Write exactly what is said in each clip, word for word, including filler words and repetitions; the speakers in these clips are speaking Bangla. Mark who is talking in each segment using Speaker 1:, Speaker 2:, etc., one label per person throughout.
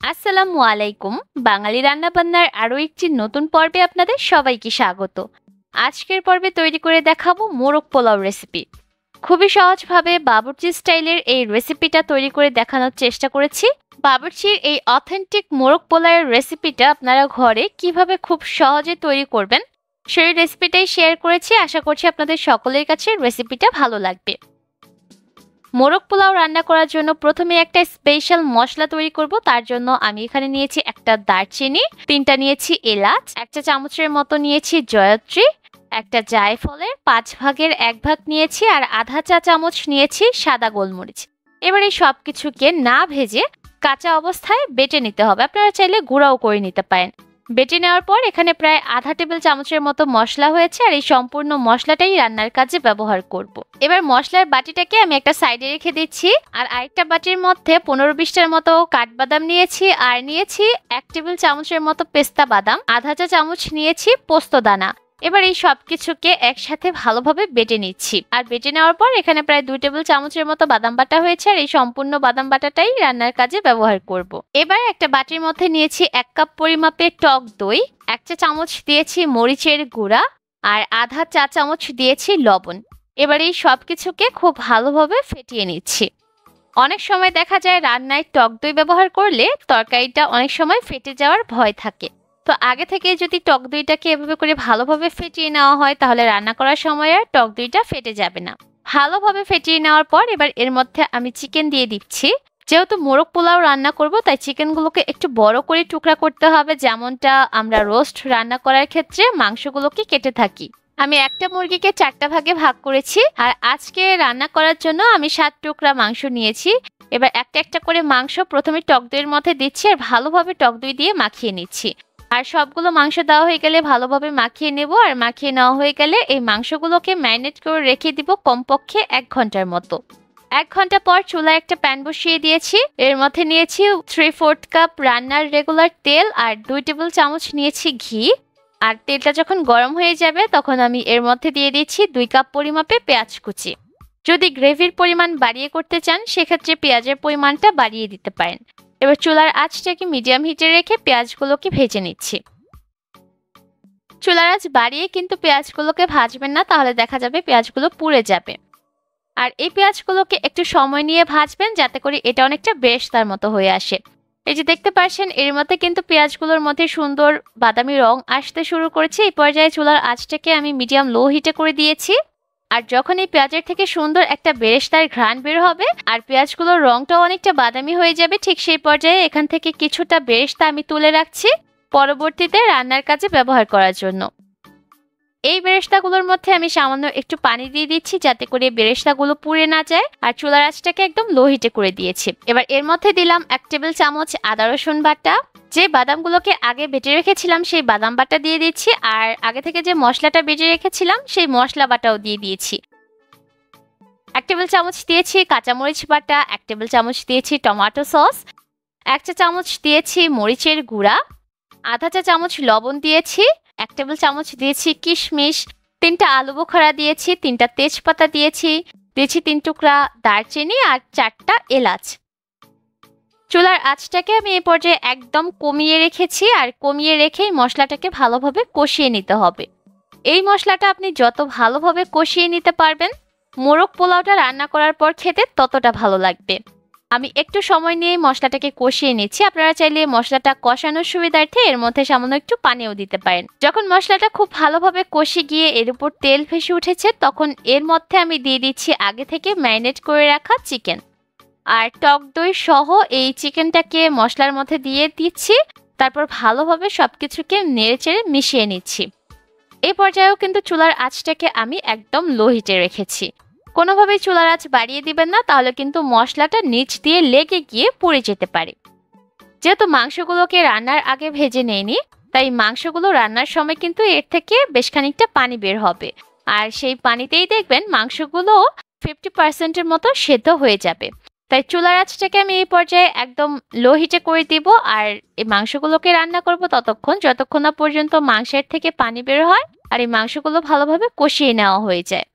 Speaker 1: আসসালামু আলাইকুম। বাঙালি রান্নাবান্নার আরো একটি নতুন পর্বে আপনাদের সবাইকে স্বাগত। আজকের পর্বে তৈরি করে দেখাবো মোরগ পোলাও রেসিপি। খুবই সহজভাবে বাবুর্চি স্টাইলের এই রেসিপিটা তৈরি করে দেখানোর চেষ্টা করেছি। বাবুর্চির এই অথেন্টিক মোরগ পোলাওয়ের রেসিপিটা আপনারা ঘরে কিভাবে খুব সহজে তৈরি করবেন সেই রেসিপিটাই শেয়ার করেছি। আশা করছি আপনাদের সকলের কাছে রেসিপিটা ভালো লাগবে। মোরগ পোলাও রান্না করার জন্য প্রথমে একটা স্পেশাল মশলা তৈরি করব। তার জন্য আমি এখানে নিয়েছি একটা দারচিনি, তিনটা নিয়েছি এলাচ, একটা চামচের মতো নিয়েছি জয়ত্রী, একটা জায়ফলের পাঁচ ভাগের এক ভাগ নিয়েছি, আর আধা চা চামচ নিয়েছি সাদা গোলমরিচ। এবার এই সবকিছুকে না ভেজে কাঁচা অবস্থায় বেটে নিতে হবে। আপনারা চাইলে গুঁড়াও করে নিতে পারেন। বেটে নেওয়ার পর এখানে প্রায় আধা টেবিল চামচের মতো মশলা হয়েছে, আর এই সম্পূর্ণ মশলাটাই রান্নার কাজে ব্যবহার করব। এবার মশলার বাটিটাকে আমি একটা সাইডে রেখে দিচ্ছি, আর আরেকটা বাটির মধ্যে পনেরো বিশটার মতো কাঠবাদাম নিয়েছি, আর নিয়েছি এক টেবিল চামচের মতো পেস্তা বাদাম, আধা চা চামচ নিয়েছি পোস্ত দানা। এবার এই সবকিছুকে একসাথে ভালোভাবে বেটে নিচ্ছি, আর বেটে নেওয়ার পর এখানে প্রায় দুই টেবিল চামচের মতো বাদাম বাটা হয়েছে, আর এই সম্পূর্ণ বাদাম বাটাটাই রান্নার কাজে ব্যবহার করব। এবার একটা বাটির মধ্যে নিয়েছি এক কাপ পরিমাপে টক দই, এক চা চামচ দিয়েছি মরিচের গুঁড়া, আর আধা চা চামচ দিয়েছি লবণ। এবার এই সবকিছুকে খুব ভালোভাবে ফেটিয়ে নিচ্ছি। অনেক সময় দেখা যায় রান্নায় টক দই ব্যবহার করলে তরকারিটা অনেক সময় ফেটে যাওয়ার ভয় থাকে। তো আগে থেকে যদি টক দইটাকে এভাবে করে ভালোভাবে ফেটিয়ে নেওয়া হয় তাহলে রান্না করার সময় আর টক দইটা ফেটে যাবে না। ভালোভাবে ফেটিয়ে নেওয়ার পর এবার এর মধ্যে আমি চিকেন দিয়ে দিচ্ছি। যেহেতু মোরগ পোলাও রান্না করব তাই চিকেনগুলোকে একটু বড় করে টুকরা করতে হবে, যেমনটা আমরা রোস্ট রান্না করার ক্ষেত্রে মাংসগুলোকে কেটে থাকি। আমি একটা মুরগিকে চারটা ভাগে ভাগ করেছি, আর আজকে রান্না করার জন্য আমি সাত টুকরা মাংস নিয়েছি। এবার একটা একটা করে মাংস প্রথমে টক দইয়ের মধ্যে দিচ্ছি, আর ভালোভাবে টক দই দিয়ে মাখিয়ে নিচ্ছি। আর সবগুলো মাংস দেওয়া হয়ে গেলে ভালোভাবে মাখিয়ে নেব, আর মাখিয়ে নেওয়া হয়ে গেলে এই মাংসগুলোকে ম্যারিনেট করে রেখে দিব কমপক্ষে এক ঘন্টার মতো। এক ঘন্টা পর চুলায় একটা প্যান বসিয়ে দিয়েছি। এর মধ্যে নিয়েছি থ্রি ফোর্থ কাপ রান্নার রেগুলার তেল, আর দুই টেবিল চামচ নিয়েছি ঘি। আর তেলটা যখন গরম হয়ে যাবে তখন আমি এর মধ্যে দিয়ে দিচ্ছি দুই কাপ পরিমাপে পেঁয়াজ কুচি। যদি গ্রেভির পরিমাণ বাড়িয়ে করতে চান সেক্ষেত্রে পেঁয়াজের পরিমাণটা বাড়িয়ে দিতে পারেন। এবার চুলার আঁচটাকে মিডিয়াম হিটে রেখে পেঁয়াজগুলোকে ভেজে নিচ্ছি। চুলার আঁচ বাড়িয়ে কিন্তু পেঁয়াজগুলোকে ভাজবেন না, তাহলে দেখা যাবে পেঁয়াজগুলো পুড়ে যাবে। আর এই পেঁয়াজগুলোকে একটু সময় নিয়ে ভাজবেন যাতে করে এটা অনেকটা বেরেস্তার মতো হয়ে আসে। এই যে দেখতে পাচ্ছেন এর মধ্যে কিন্তু পেঁয়াজগুলোর মধ্যে সুন্দর বাদামি রং আসতে শুরু করেছে। এই পর্যায়ে চুলার আঁচটাকে আমি মিডিয়াম লো হিটে করে দিয়েছি। আর যখন এই পেঁয়াজের থেকে সুন্দর একটা বেরেস্তার ঘ্রাণ বের হবে আর পেঁয়াজগুলোর রংটাও অনেকটা বাদামি হয়ে যাবে, ঠিক সেই পর্যায়ে এখান থেকে কিছুটা বেরেস্তা আমি তুলে রাখছি পরবর্তীতে রান্নার কাজে ব্যবহার করার জন্য। এই বেরেস্তাগুলোর মধ্যে আমি সামান্য একটু পানি দিয়ে দিচ্ছি যাতে করে বেরেস্তাগুলো পুড়ে না যায়, আর চুলার আঁচটাকে একদম লো হিটে করে দিয়েছি। এবার এর মধ্যে দিলাম এক টেবিল চামচ আদা রসুন বাটা। যে বাদামগুলোকে আগে বেটে রেখেছিলাম সেই বাদাম বাটা দিয়ে দিচ্ছি, আর আগে থেকে যে মশলাটা বেটে রেখেছিলাম সেই মশলা বাটাও দিয়ে দিয়েছি। এক টেবিল চামচ দিয়েছি কাঁচামরিচ বাটা, এক টেবিল চামচ দিয়েছি টমেটো সস, এক চা চামচ দিয়েছি মরিচের গুঁড়া, আধা চা চামচ লবণ দিয়েছি, এক টেবিল চামচ দিয়েছি কিশমিশ, তিনটা আলু বোখারা দিয়েছি, তিনটা তেজপাতা দিয়েছি, দিয়েছি তিন টুকরা দারচিনি, আর চারটা এলাচ। চুলার আঁচটাকে আমি এই পর্যায়ে একদম কমিয়ে রেখেছি, আর কমিয়ে রেখেই মশলাটাকে ভালোভাবে কষিয়ে নিতে হবে। এই মশলাটা আপনি যত ভালোভাবে কষিয়ে নিতে পারবেন মোরগ পোলাওটা রান্না করার পর খেতে ততটা ভালো লাগবে। আমি একটু সময় নিয়ে মশলাটাকে কষিয়ে নিচ্ছি। আপনারা চাইলে মশলাটা কষানোর সুবিধার্থে এর মধ্যে সামান্য একটু পানিও দিতে পারেন। যখন মশলাটা খুব ভালোভাবে কষে গিয়ে এর উপর তেল ভেসে উঠেছে তখন এর মধ্যে আমি দিয়ে দিচ্ছি আগে থেকে ম্যারিনেট করে রাখা চিকেন, আর টক দই সহ এই চিকেনটাকে মশলার মধ্যে দিয়ে দিচ্ছি। তারপর ভালোভাবে সবকিছুকে নেড়েচেড়ে মিশিয়ে নিচ্ছি। এই পর্যায়েও কিন্তু চুলার আঁচটাকে আমি একদম লো হিটে রেখেছি। কোনোভাবেই চুলার আঁচ বাড়িয়ে দিবেন না, তাহলে কিন্তু মশলাটা নিচ দিয়ে লেগে গিয়ে পুড়ে যেতে পারে। যেহেতু মাংসগুলোকে রান্নার আগে ভেজে নেইনি তাই মাংসগুলো রান্নার সময় কিন্তু এর থেকে বেশ খানিকটা পানি বের হবে, আর সেই পানিতেই দেখবেন মাংসগুলো ফিফটি পার্সেন্টের মতো সেদ্ধ হয়ে যাবে। তাই চুলার আঁচটাকে আমি এই পর্যায়ে একদম লো হিটে করে দিব, আর এই মাংসগুলোকে রান্না করব ততক্ষণ যতক্ষণ না পর্যন্ত মাংসের থেকে পানি বের হয় আর এই মাংসগুলো ভালোভাবে কষিয়ে নেওয়া হয়ে যায়।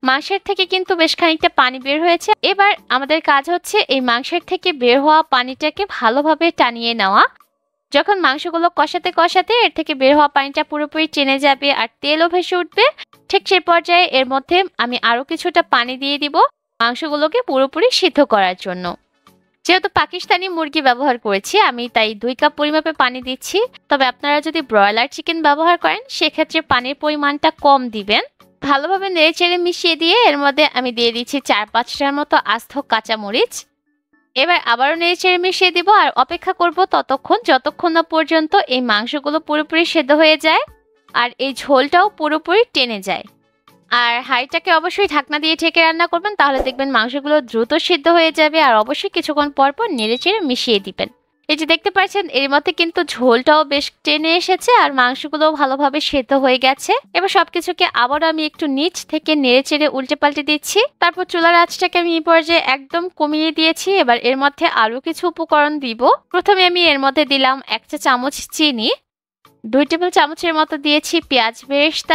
Speaker 1: মাংসের থেকে কিন্তু বেশ খানিকটা পানি বের হয়েছে। এবার আমাদের কাজ হচ্ছে এই মাংসের থেকে বের হওয়া পানিটাকে ভালোভাবে টানিয়ে নেওয়া। যখন মাংসগুলো কষাতে কষাতে এর থেকে বের হওয়া পানিটা পুরোপুরি টেনে যাবে আর তেলও ভেসে উঠবে, ঠিক সেই পর্যায়ে এর মধ্যে আমি আরো কিছুটা পানি দিয়ে দিব মাংসগুলোকে পুরোপুরি সিদ্ধ করার জন্য। যেহেতু পাকিস্তানি মুরগি ব্যবহার করেছি আমি, তাই দুই কাপ পরিমাপে পানি দিচ্ছি। তবে আপনারা যদি ব্রয়লার চিকেন ব্যবহার করেন সেক্ষেত্রে পানির পরিমাণটা কম দিবেন। ভালোভাবে নেড়েচেড়ে মিশিয়ে দিয়ে এর মধ্যে আমি দিয়ে দিচ্ছি চার পাঁচটার মতো আস্ত কাঁচামরিচ। এবার আবারও নেড়েচেড়ে মিশিয়ে দিব আর অপেক্ষা করব ততক্ষণ যতক্ষণ না পর্যন্ত এই মাংসগুলো পুরোপুরি সেদ্ধ হয়ে যায় আর এই ঝোলটাও পুরোপুরি টেনে যায়। আর হাঁড়িটাকে অবশ্যই ঢাকনা দিয়ে ঢেকে রান্না করবেন, তাহলে দেখবেন মাংসগুলো দ্রুত সিদ্ধ হয়ে যাবে। আর অবশ্যই কিছুক্ষণ পর পর নেড়েচেড়ে মিশিয়ে দিবেন। এই যে দেখতে পাচ্ছেন এর মধ্যে কিন্তু ঝোলটাও বেশ টেনে এসেছে আর মাংসগুলোও ভালোভাবে সেদ্ধ হয়ে গেছে। এবার সবকিছুকে আবারও আমি একটু নিচ থেকে নেড়েচেড়ে উল্টে পাল্টে দিচ্ছি। তারপর চুলার আঁচটাকে আমি এই পর্যায়ে একদম কমিয়ে দিয়েছি। এবার এর মধ্যে আরো কিছু উপকরণ দিব। প্রথমে আমি এর মধ্যে দিলাম এক চা চামচ চিনি, দুই টেবিল চামচের মতো দিয়েছি পেঁয়াজ বেরেস্তা,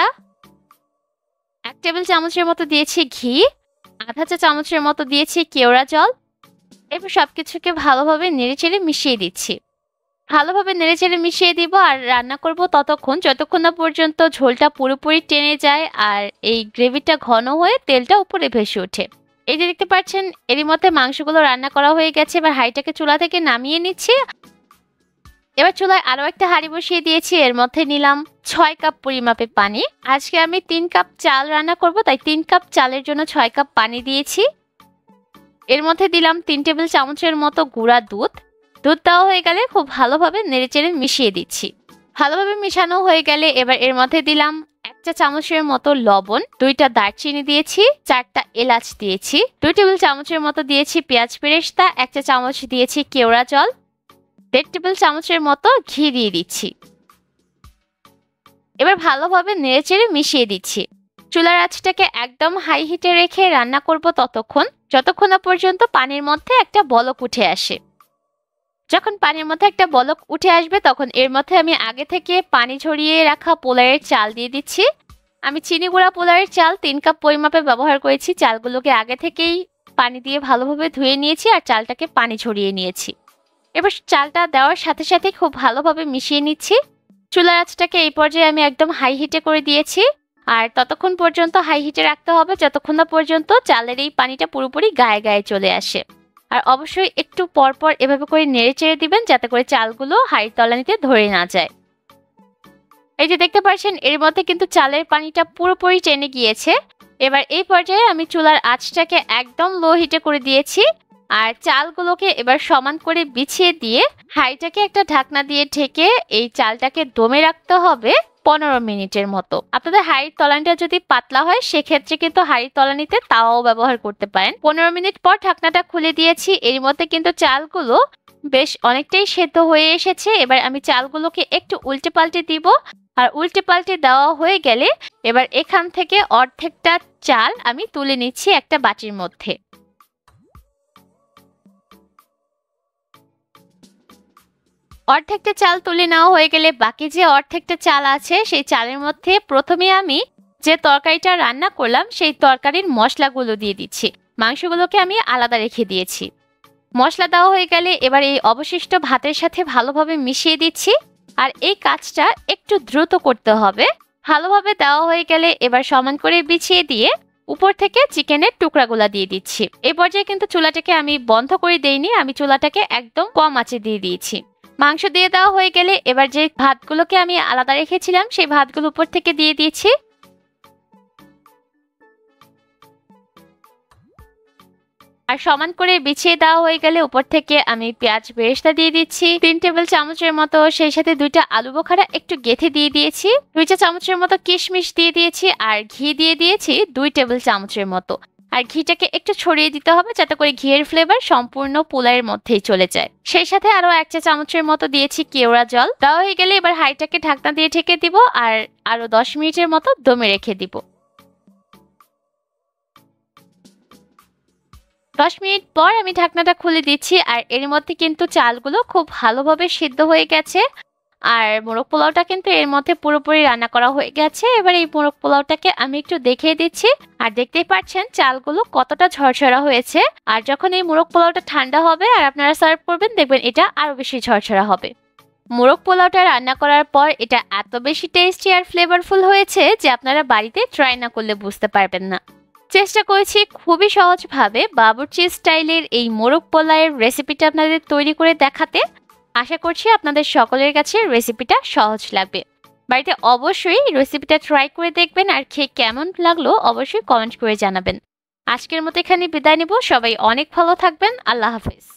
Speaker 1: এক টেবিল চামচের মতো দিয়েছি ঘি, আধা চা চামচের মতো দিয়েছি কেওড়া জল। এবার সবকিছুকে ভালোভাবে নেড়েচেড়ে মিশিয়ে দিচ্ছি। ভালোভাবে নেড়েচেড়ে মিশিয়ে দিব আর রান্না করব ততক্ষণ যতক্ষণ না পর্যন্ত ঝোলটা পুরোপুরি টেনে যায় আর এই গ্রেভিটা ঘন হয়ে তেলটা উপরে ভেসে ওঠে। এই যে দেখতে পাচ্ছেন এরই মধ্যে মাংসগুলো রান্না করা হয়ে গেছে। এবার হাঁড়িটাকে চুলা থেকে নামিয়ে নিচ্ছি। এবার চুলায় আরো একটা হাঁড়ি বসিয়ে দিয়েছি। এর মধ্যে নিলাম ছয় কাপ পরিমাপে পানি। আজকে আমি তিন কাপ চাল রান্না করব, তাই তিন কাপ চালের জন্য ছয় কাপ পানি দিয়েছি। এর মধ্যে দিলাম তিন টেবিল চামচের মতো গুঁড়া দুধ। দুধ দেওয়া হয়ে গেলে খুব ভালোভাবে নেড়েচেড়ে মিশিয়ে দিচ্ছি। ভালোভাবে মিশানো হয়ে গেলে এবার এর মধ্যে দিলাম এক চা চামচের মতো লবণ, দুইটা দারচিনি দিয়েছি, চারটা এলাচ দিয়েছি, দুই টেবিল চামচের মতো দিয়েছি পেঁয়াজ বেরেস্তা, এক চা চামচ দিয়েছি কেওড়া জল, দেড় টেবিল চামচের মতো ঘি দিয়ে দিচ্ছি। এবার ভালোভাবে নেড়েচেড়ে মিশিয়ে দিচ্ছি। চুলার আঁচটাকে একদম হাই হিটে রেখে রান্না করব ততক্ষণ যতক্ষণ না পর্যন্ত পানির মধ্যে একটা বলক উঠে আসে। যখন পানির মধ্যে একটা বলক উঠে আসবে তখন এর মধ্যে আমি আগে থেকে পানি ঝরিয়ে রাখা পোলাওয়ের চাল দিয়ে দিচ্ছি। আমি চিনি গুঁড়া পোলাওয়ের চাল তিন কাপ পরিমাপে ব্যবহার করেছি। চালগুলোকে আগে থেকেই পানি দিয়ে ভালোভাবে ধুয়ে নিয়েছি আর চালটাকে পানি ঝরিয়ে নিয়েছি। এবার চালটা দেওয়ার সাথে সাথে খুব ভালোভাবে মিশিয়ে নিচ্ছি। চুলার আঁচটাকে এই পর্যায়ে আমি একদম হাই হিটে করে দিয়েছি আর ততক্ষণ পর্যন্ত হাই হিটে রাখতে হবে যতক্ষণ না পর্যন্ত চালের এই পানিটা পুরোপুরি গায়ে গায়ে চলে আসে। আর অবশ্যই একটু পরপর এভাবে করে নেড়ে চেড়ে দিবেন যাতে করে চালগুলো হাঁড়ির তলানিতে ধরে না যায়। এই যে দেখতে পাচ্ছেন এর মধ্যে কিন্তু চালের পানিটা পুরোপুরি টেনে গিয়েছে। এবার এই পর্যায়ে আমি চুলার আঁচটাকে একদম লো হিটে করে দিয়েছি আর চালগুলোকে এবার সমান করে বিছিয়ে দিয়ে হাঁড়িটাকে একটা ঢাকনা দিয়ে ঢেকে এই চালটাকে দমে রাখতে হবে পনেরো মিনিটের মতো। আপনাদের হাঁড়ির তলানিটা যদি পাতলা হয় সেক্ষেত্রে কিন্তু হাঁড়ির তলানিতে তাওয়াও ব্যবহার করতে পারেন। পনেরো মিনিট পর ঢাকনাটা খুলে দিয়েছি। এর মধ্যে কিন্তু চালগুলো বেশ অনেকটাই সেদ্ধ হয়ে এসেছে। এবার আমি চালগুলোকে একটু উল্টে পাল্টে দিব আর উল্টে পাল্টে দেওয়া হয়ে গেলে এবার এখান থেকে অর্ধেকটা চাল আমি তুলে নিচ্ছি একটা বাটির মধ্যে। অর্ধেকটা চাল তুলে নেওয়া হয়ে গেলে বাকি যে অর্ধেকটা চাল আছে সেই চালের মধ্যে প্রথমে আমি যে তরকারিটা রান্না করলাম সেই তরকারির মশলাগুলো দিয়ে দিচ্ছি। মাংসগুলোকে আমি আলাদা রেখে দিয়েছি। মশলা দেওয়া হয়ে গেলে এবার এই অবশিষ্ট ভাতের সাথে ভালোভাবে মিশিয়ে দিচ্ছি আর এই কাজটা একটু দ্রুত করতে হবে। ভালোভাবে দেওয়া হয়ে গেলে এবার সমান করে বিছিয়ে দিয়ে উপর থেকে চিকেনের টুকরাগুলা দিয়ে দিচ্ছি। এই পর্যায়ে কিন্তু চুলাটাকে আমি বন্ধ করে দেইনি, আমি চুলাটাকে একদম কম আঁচে দিয়ে দিয়েছি। মাংস দিয়ে দেওয়া হয়ে গেলে এবার যে ভাতগুলোকে আমি আলাদা রেখেছিলাম সেই ভাতগুলো উপর থেকে দিয়ে দিয়েছি। আর সমান করে বিছিয়ে দেওয়া হয়ে গেলে উপর থেকে আমি পেঁয়াজ বেরেস্তা দিয়ে দিচ্ছি তিন টেবিল চামচের মতো, সেই সাথে দুইটা আলু বোখারা একটু গেঁথে দিয়ে দিয়েছি, দুই চা চামচের মতো কিশমিশ দিয়ে দিয়েছি আর ঘি দিয়ে দিয়েছি দুই টেবিল চামচের মতো। আর ঘিটাকে একটু ছড়িয়ে দিতে হবে যাতে করে ঘিয়ের ফ্লেভার সম্পূর্ণ পোলাওয়ের মধ্যেই চলে যায়। সেই সাথে আরো এক চা চামচের মতো দিয়েছি কেওড়া জল। দেওয়া হয়ে গেলে এবার হাঁড়িটাকে ঢাকনা দিয়ে ঢেকে দিব আর আরো দশ মিনিটের মতো দমে রেখে দিব। দশ মিনিট পর আমি ঢাকনাটা খুলে দিচ্ছি আর এর মধ্যে কিন্তু চালগুলো খুব ভালোভাবে সিদ্ধ হয়ে গেছে আর মোরগ পোলাওটা কিন্তু এর মধ্যে পুরোপুরি রান্না করা হয়ে গেছে। এবার এই মোরগ পোলাওটাকে আমি একটু দেখিয়ে দিচ্ছি। আর দেখতেই পাচ্ছেন চালগুলো কতটা ঝরঝরা হয়েছে। আর যখন এই মোরগ পোলাওটা ঠান্ডা হবে আর আপনারা সার্ভ করবেন, দেখবেন এটা আরো বেশি ঝরঝরা হবে। মোরগ পোলাওটা রান্না করার পর এটা এত বেশি টেস্টি আর ফ্লেভারফুল হয়েছে যে আপনারা বাড়িতে ট্রাই না করলে বুঝতে পারবেন না। চেষ্টা করেছি খুবই সহজভাবে বাবুর্চি স্টাইলের এই মোরগ পোলাওয়ের রেসিপিটা আপনাদের তৈরি করে দেখাতে। আশা করছি আপনাদের সকলের কাছে রেসিপিটা সহজ লাগবে। বাড়িতে অবশ্যই রেসিপিটা ট্রাই করে দেখবেন আর খেয়ে কেমন লাগলো অবশ্যই কমেন্ট করে জানাবেন। আজকের মতো এখানে বিদায় নিব। সবাই অনেক ভালো থাকবেন। আল্লাহ হাফেজ।